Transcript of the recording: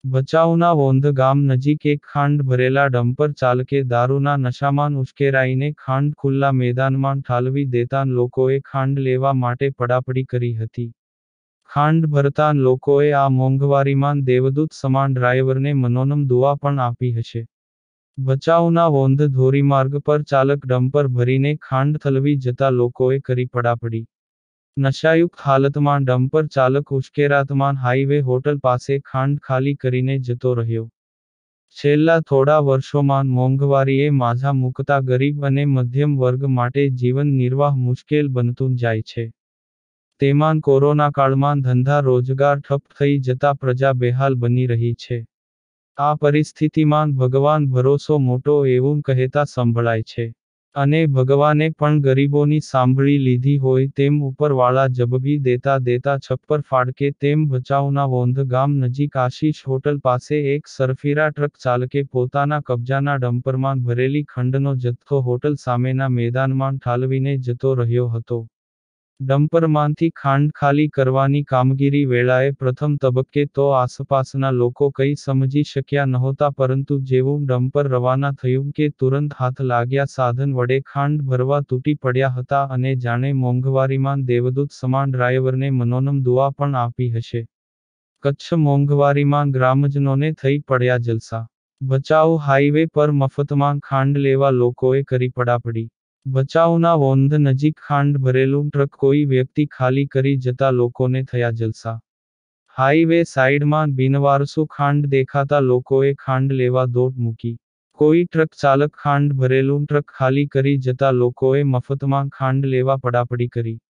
ભચાઉના વોંધ ગામ નજીક એક ખાંડ ભરેલા ડમ્પર ચાલકે દારૂના નશામાં ઉશ્કેરાઈને ખાંડ ખુલ્લા મેદાનમાં ઠાલવી દેતાં લોકોએ ખાંડ લેવા માટે પડાપડી કરી હતી. ખાંડ ભરતાં લોકોએ આ મોંઘવારીમાં દેવદૂત સમાન ડ્રાઈવરને મનોનમ દુઆ પણ આપી હશે. ભચાઉના વોંધ ધોરીમાર્ગ પર ચાલક ડમ્પર ભરીને ખાંડ ઠલવી જતા લોકોએ કરી પડાપડી. નશાયુક્ત હાલતમાં ડમ્પર ચાલક ઉશ્કેરાતમાં હાઈવે હોટલ પાસે ખાંડ ખાલી કરીને જતો રહ્યો. છેલ્લા થોડા વર્ષોમાં મોંઘવારીએ માઝા મૂકતા ગરીબ અને મધ્યમ વર્ગ માટે જીવન નિર્વાહ મુશ્કેલ બનતું જાય છે. તેમાં કોરોના કાળમાં ધંધા રોજગાર ઠપ થઈ જતા પ્રજા બેહાલ બની રહી છે. આ પરિસ્થિતિમાં ભગવાન ભરોસો મોટો એવું કહેતા સંભળાય છે. અને ભગવાને પણ ગરીબોની સાંભળી લીધી હોય તેમ ઉપરવાળા જબબી દેતા છપ્પર ફાડકે તેમ ભચાઉના વોંધ ગામ નજીક આશીષ હોટલ પાસે એક સરફીરા ટ્રક ચાલકે પોતાના કબજાના ડમ્પરમાં ભરેલી ખંડનો જથ્થો હોટલ સામેના મેદાનમાં ઠાલવીને જતો રહ્યો હતો. ડમ્પરમાંથી ખાંડ ખાલી કરવાની કામગીરી વેળાએ પ્રથમ તબક્કે તો આસપાસના લોકો કંઈ સમજી શક્યા નહોતા, પરંતુ જેવું ડમ્પર રવાના થયું કે તુરંત હાથ લાગ્યા સાધન વડે ખાંડ ભરવા તૂટી પડ્યા હતા અને જાણે મોંઘવારીમાં દેવદૂત સમાન ડ્રાઈવરને મનોનમ દુઆ પણ આપી હશે. કચ્છ મોંઘવારીમાં ગ્રામજનોને થઈ પડ્યા જલસા. ભચાઉ હાઈવે પર મફતમાં ખાંડ લેવા લોકોએ કરી પડાપડી. ભચાઉના વોંધ નજીક ખાંડ ભરેલું ટ્રક કોઈ વ્યક્તિ ખાલી કરી જતા લોકોને થયા જલસા. હાઈવે સાઈડમાં બિનવારસુ ખાંડ દેખાતા લોકોએ ખાંડ લેવા દોટ મૂકી. કોઈ ટ્રક ચાલક ખાંડ ભરેલું ટ્રક ખાલી કરી જતા લોકોએ મફતમાં ખાંડ લેવા પડાપડી કરી.